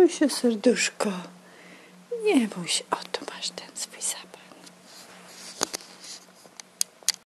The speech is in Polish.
bój się, serduszko. Nie bój się. Oto masz ten swój zapach.